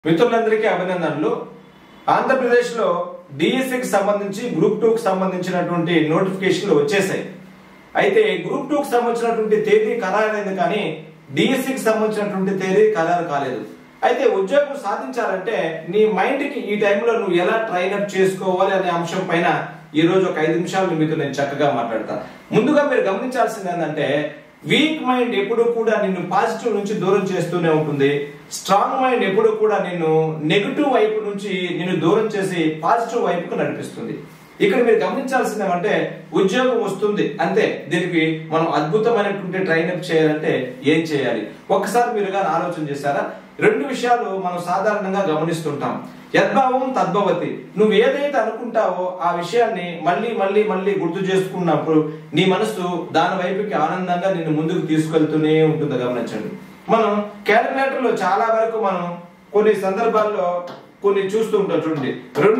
మిత్రులందరికీ అభినందనలు. ఆంధ్రప్రదేశ్లో డిఎస్సికి సంబంధించి గ్రూప్ 2 కి సంబంధించినటువంటి నోటిఫికేషన్లు వచ్చేసాయి. అయితే గ్రూప్ 2 కి సంబంధించినటువంటి తేదీ ఖరారైంది, కానీ డిఎస్సికి సంబంధించినటువంటి తేదీ ఖరారు కాలేదు. అయితే ఉద్యోగం సాధించాలంటే నీ మైండ్ కి ఈ టైంలో నువ్వు ఎలా ట్రైన్ అప్ చేసుకోవాలి అనే అంశం పైన ఈ రోజు ఒక 5 నిమిషాలు మీతో నేను చక్కగా మాట్లాడతాను. ముందుగా మీరు గమనించాల్సింది ఏంటంటే, వీక్ మైండ్ ఎప్పుడు కూడా నిన్ను పాజిటివ్ నుంచి దూరం చేస్తూనే ఉంటుంది. స్ట్రాంగ్ మైండ్ ఎప్పుడు కూడా నిన్ను నెగిటివ్ వైపు నుంచి నిన్ను దూరం చేసి పాజిటివ్ వైపుకు నడిపిస్తుంది. ఇక్కడ మీరు గమనించాల్సింది ఏమంటే, ఉద్యోగం వస్తుంది అంతే, దీనికి మనం అద్భుతమైనటువంటి ట్రైన్ అప్ చేయాలంటే ఏం చేయాలి? ఒక్కసారి మీరు కానీ ఆలోచన చేశారా? 2 విషయాలు మనం సాధారణంగా గమనిస్తుంటాం. యద్భావం తద్భవతి. నువ్వు ఏదైతే అనుకుంటావో ఆ విషయాన్ని మళ్ళీ మళ్ళీ మళ్ళీ గుర్తు చేసుకున్నప్పుడు నీ మనసు దాని వైపుకి ఆనందంగా నిన్ను ముందుకు తీసుకెళ్తూనే ఉంటుంది. గమనించండి, మనం క్యాలిక్యులేటర్ లో చాలా వరకు మనం కొన్ని సందర్భాల్లో కొన్ని చూస్తూ ఉంటాం. చూడండి,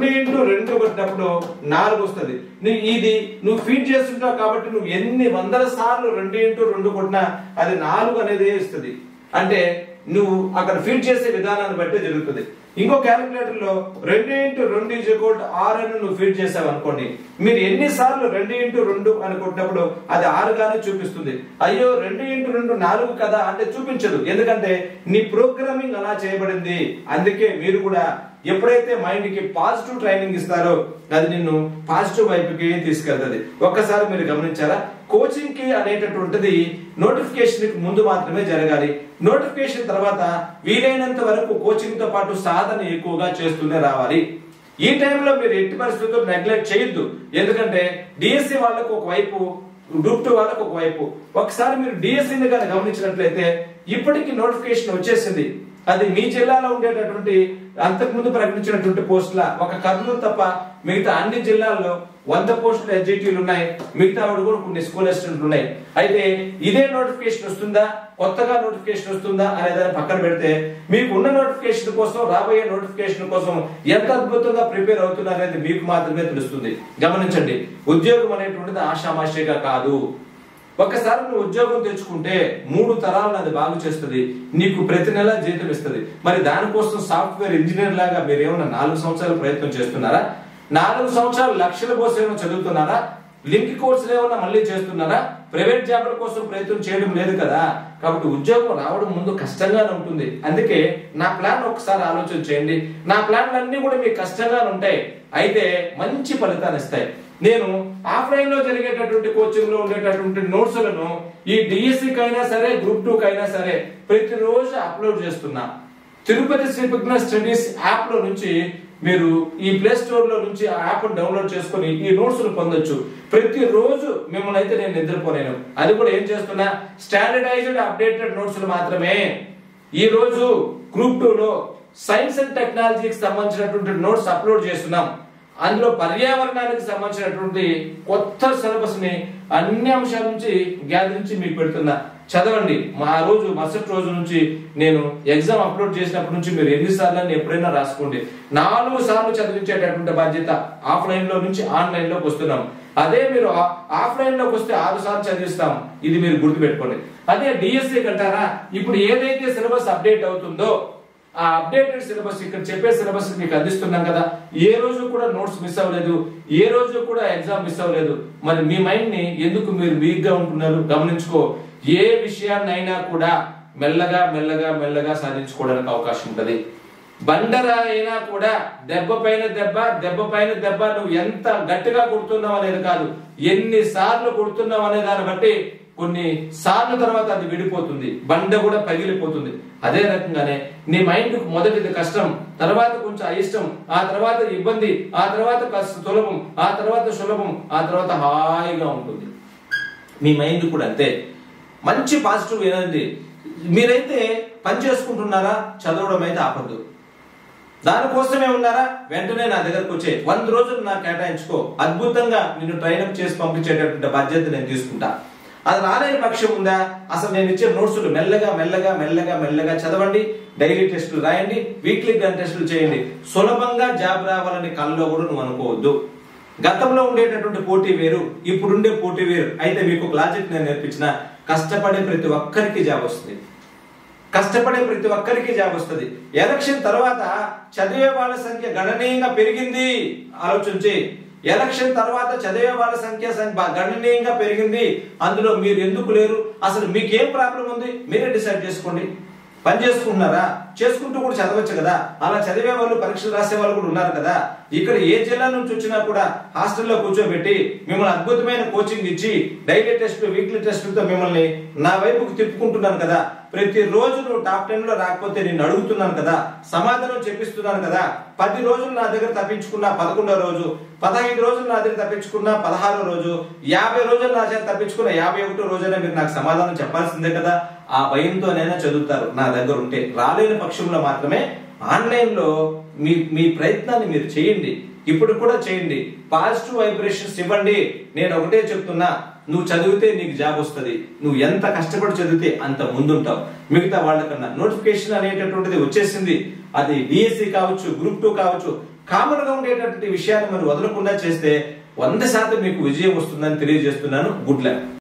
2 × 2 కొట్టినప్పుడు 4 వస్తుంది. నువ్వు ఫీడ్ చేస్తుంటావు కాబట్టి నువ్వు ఎన్ని వందల సార్లు 2 × 2 కొట్టినా అది 4 అనేది ఇస్తుంది. అంటే నువ్వు అక్కడ ఫీడ్ చేసే విధానాన్ని బట్టి జరుగుతుంది. ఇంకో క్యాలిక్యులేటర్ లో 2 × 2 = 6 అని నువ్వు ఫీడ్ చేసావు అనుకోండి, మీరు ఎన్నిసార్లు 2 × 2 అని కొట్టినప్పుడు అది 6 గానే చూపిస్తుంది. అయ్యో 2 × 2 4 కదా అంటే చూపించదు, ఎందుకంటే నీ ప్రోగ్రామింగ్ అలా చేయబడింది. అందుకే మీరు కూడా ఎప్పుడైతే మైండ్ కి పాజిటివ్ ట్రైనింగ్ ఇస్తారో అది నిన్ను పాజిటివ్ వైపుకి తీసుకెళ్తుంది. ఒక్కసారి మీరు గమనించారా? కోచింగ్ కి అనేటటువంటిది నోటిఫికేషన్ కి ముందు మాత్రమే జరగాలి. నోటిఫికేషన్ తర్వాత వీలైనంత వరకు కోచింగ్ తో పాటు సాధన ఎక్కువగా చేస్తూనే రావాలి. ఈ టైంలో మీరు ఎట్టి పరిస్థితుల్లో నెగ్లెక్ట్ చేయొద్దు. ఎందుకంటే డిఎస్సి వాళ్ళకు ఒకవైపు, గ్రూప్ 2 వాళ్ళకు ఒకవైపు. ఒకసారి మీరు డిఎస్సిని కానీ గమనించినట్లయితే ఇప్పటికీ నోటిఫికేషన్ వచ్చేసింది. అది మీ జిల్లాలో ఉండేటటువంటి అంతకుముందు ప్రకటించినటువంటి పోస్టుల ఒక కర్నూలు తప్ప మిగతా అన్ని జిల్లాల్లో 100 పోస్టులు ఎస్జిటీలు ఉన్నాయి. మిగతా కూడా కొన్ని స్కూల్ అసిస్టెంట్లు ఉన్నాయి. అయితే ఇదే నోటిఫికేషన్ వస్తుందా, కొత్తగా నోటిఫికేషన్ వస్తుందా అనే దాన్ని పక్కన పెడితే మీకు ఉన్న నోటిఫికేషన్ కోసం, రాబోయే నోటిఫికేషన్ కోసం ఎంత అద్భుతంగా ప్రిపేర్ అవుతున్నారు అనేది మీకు మాత్రమే తెలుస్తుంది. గమనించండి, ఉద్యోగం అనేటువంటిది ఆషామాషిగా కాదు. ఒకసారి నువ్వు ఉద్యోగం తెచ్చుకుంటే 3 తరాలను అది బాగు చేస్తుంది. నీకు ప్రతి నెల జీతం ఇస్తుంది. మరి దానికోసం సాఫ్ట్వేర్ ఇంజనీర్ లాగా మీరు ఏమన్నా 4 సంవత్సరాలు ప్రయత్నం చేస్తున్నారా? 4 సంవత్సరాలు లక్షల కోసం ఏమైనా చదువుతున్నారా? లింక్ కోర్సులు ఏమన్నా మళ్ళీ చేస్తున్నారా? ప్రైవేట్ జాబ్ల కోసం ప్రయత్నం చేయడం లేదు కదా. కాబట్టి ఉద్యోగం రావడం ముందు కష్టంగానే ఉంటుంది. అందుకే నా ప్లాన్ ఒకసారి ఆలోచన చేయండి. నా ప్లాన్లన్నీ కూడా మీకు కష్టంగానే ఉంటాయి, అయితే మంచి ఫలితాన్ని ఇస్తాయి. నేను ఆఫ్లైన్ లో జరిగేటటువంటి కోచింగ్ లో ఉండేటటువంటి నోట్స్లను ఈ డిఎస్సికి అయినా సరే, గ్రూప్ 2 కైనా సరే ప్రతిరోజు అప్లోడ్ చేస్తున్నా. తిరుపతి శ్రీ విఘ్న స్టడీస్ యాప్ లో నుంచి మీరు ఈ ప్లే స్టోర్ లో నుంచి ఆ యాప్ డౌన్లోడ్ చేసుకుని ఈ నోట్స్ పొందొచ్చు. ప్రతిరోజు మిమ్మల్ని అయితే నేను నిద్రపోలేను. అది కూడా ఏం చేస్తున్నా, స్టాండర్డైజ్డ్ అప్డేటెడ్ నోట్స్ మాత్రమే. ఈ రోజు గ్రూప్ 2 లో సైన్స్ అండ్ టెక్నాలజీకి సంబంధించినటువంటి నోట్స్ అప్లోడ్ చేస్తున్నాం. అందులో పర్యావరణానికి సంబంధించినటువంటి కొత్త సిలబస్ ని అన్ని అంశాల నుంచి గ్యాదరించి మీకు పెడుతున్నా. చదవండి. మరుసటి రోజు నుంచి నేను ఎగ్జామ్ అప్లోడ్ చేసినప్పటి నుంచి మీరు ఎన్నిసార్లు ఎప్పుడైనా రాసుకోండి. 4 సార్లు చదివించేటటువంటి బాధ్యత. ఆఫ్లైన్ లో నుంచి ఆన్లైన్ లోకి వస్తున్నాం. అదే మీరు ఆఫ్లైన్ లోకి వస్తే 6 సార్లు చదివిస్తాం. ఇది మీరు గుర్తుపెట్టుకోండి. అదే డిఎస్సి కంటారా, ఇప్పుడు ఏదైతే సిలబస్ అప్డేట్ అవుతుందో ఆ అప్డేటెడ్ సిలబస్, ఇక్కడ చెప్పే సిలబస్ మీకు అందిస్తున్నాం కదా. ఏ రోజు కూడా నోట్స్ మిస్ అవ్వలేదు, ఏ రోజు కూడా ఎగ్జామ్ మిస్ అవ్వలేదు. మరి మీ మైండ్ ని ఎందుకు మీరు వీక్ గా ఉంటున్నారు? గమనించుకో. ఏ విషయాన్నైనా కూడా మెల్లగా మెల్లగా మెల్లగా సాధించుకోవడానికి అవకాశం ఉంటది. బండరా అయినా కూడా దెబ్బ పైన దెబ్బ, దెబ్బ పైన దెబ్బ, నువ్వు ఎంత గట్టిగా కొడుతున్నావు అనేది కాదు, ఎన్ని సార్లు కొడుతున్నావు అనే దాన్ని బట్టి కొన్ని సార్లు తర్వాత అది విడిపోతుంది, బండ కూడా పగిలిపోతుంది. అదే రకంగానే నీ మైండ్ కు మొదటిది కష్టం, తర్వాత కొంచెం అయిష్టం, ఆ తర్వాత ఇబ్బంది, ఆ తర్వాత సులభం, ఆ తర్వాత సులభం, ఆ తర్వాత హాయిగా ఉంటుంది. మీ మైండ్ కూడా అంతే. మంచి పాజిటివ్ ఎనర్జీ. మీరైతే పని చేసుకుంటున్నారా? చదవడం అయితే ఆపద్దు. దానికోసమే ఉన్నారా? వెంటనే నా దగ్గరకు వచ్చే 100 రోజులు నాకు కేటాయించుకో. అద్భుతంగా నిన్ను ట్రైనప్ చేసి పంపించేటటువంటి బాధ్యత నేను తీసుకుంటా. అది రాలేని పక్షం ఉందా? అసలు నేను ఇచ్చే నోట్స్ మెల్లగా మెల్లగా మెల్లగా మెల్లగా చదవండి. డైలీ టెస్టులు రాయండి, వీక్లీ గన్ టెస్టులు చేయండి. సులభంగా జాబ్ రావాలని కల్లో కూడా నువ్వు అనుకోవద్దు. గతంలో ఉండేటటువంటి పోటీ వేరు, ఇప్పుడుండే పోటీ వేరు. అయితే మీకు ఒక లాజిక్ నేను నేర్పించిన, కష్టపడే ప్రతి ఒక్కరికి జాబ్ వస్తుంది. కష్టపడే ప్రతి ఒక్కరికి జాబ్ వస్తుంది. ఎలక్షన్ తర్వాత చదివే వాళ్ళ సంఖ్య గణనీయంగా పెరిగింది. ఆలోచించి, ఎలక్షన్ తర్వాత చదివే వాళ్ళ సంఖ్య గణనీయంగా పెరిగింది. అందులో మీరు ఎందుకు లేరు? అసలు మీకేం ప్రాబ్లం ఉంది? మీరే డిసైడ్ చేసుకోండి. పని చేసుకుంటున్నారా? చేసుకుంటూ కూడా చదవచ్చు కదా. అలా చదివే వాళ్ళు, పరీక్షలు రాసే వాళ్ళు కూడా ఉన్నారు కదా. ఇక్కడ ఏ జిల్లా నుంచి వచ్చినా కూడా హాస్టల్లో కూర్చోబెట్టి మిమ్మల్ని అద్భుతమైన కోచింగ్ ఇచ్చి డైలీ టెస్ట్, వీక్లీ టెస్టులతో మిమ్మల్ని నా వైపుకు తిప్పుకుంటున్నాను కదా. ప్రతి రోజు నువ్వు టాప్ 10 లో రాకపోతే నేను అడుగుతున్నాను కదా, సమాధానం చెప్పిస్తున్నాను కదా. 10 రోజులు నా దగ్గర తప్పించుకున్నా 11వ రోజు, 15 రోజులు నా దగ్గర తప్పించుకున్నా 16వ రోజు, 50 రోజులు నా చేత తప్పించుకున్న 51వ రోజైనా మీరు నాకు సమాధానం చెప్పాల్సిందే కదా. ఆ భయంతోనైనా చదువుతారు నా దగ్గర ఉంటే. రాలేని పక్షంలో మాత్రమే ఆన్లైన్ లో మీ ప్రయత్నాన్ని మీరు చేయండి. ఇప్పుడు కూడా చేయండి. పాజిటివ్ వైబ్రేషన్స్ ఇవ్వండి. నేను ఒకటే చెప్తున్నా, నువ్వు చదివితే నీకు జాబ్ వస్తుంది. నువ్వు ఎంత కష్టపడి చదివితే అంత ముందుంటావు మిగతా వాళ్ళకన్నా. నోటిఫికేషన్ అనేటటువంటిది వచ్చేసింది. అది డిఎస్సి కావచ్చు, గ్రూప్ 2 కావచ్చు. కామన్ గా ఉండేటటువంటి విషయాన్ని మనం వదలకుండా చేస్తే 100% మీకు విజయం వస్తుందని తెలియజేస్తున్నాను. Good luck.